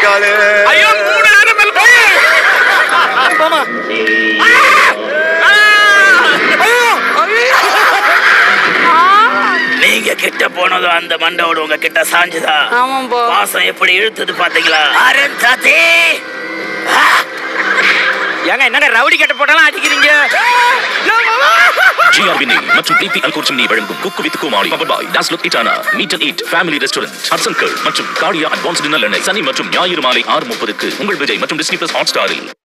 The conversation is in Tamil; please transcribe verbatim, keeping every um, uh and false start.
இருக்காளே. ஐயோ மூணு நேரம் மேல போய் மாமா. நீங்க கிட்ட போனதும் அந்த மண்டோட உங்க கிட்ட சாஞ்சுதா? ஆமாம்பா. வாசம் எப்படி இழுத்துது பாத்தீங்களா? அரந்தாதே. ஏங்க என்னங்க ரவுடி கட்ட போட்டாலும் அடிக்கிறீங்க? ஜிஆர்பினி மற்றும் பிபி அல்கோர்ச்சிம்னி வழங்கும் குக்கு வித் குமாரி பவர் பாய் டாஸ்லோக் இட்டானா meet and eat family restaurant ஹர்சன்கர் மற்றும் கார்டியா அட்வான்ஸ்ட் டின்னர் சனி மற்றும் ஞாயிறு மாலை ஆறு முப்பதுக்கு உங்கள் விஜய் மற்றும் டிஸ்னி பிளஸ் ஹாட் ஸ்டாரில்.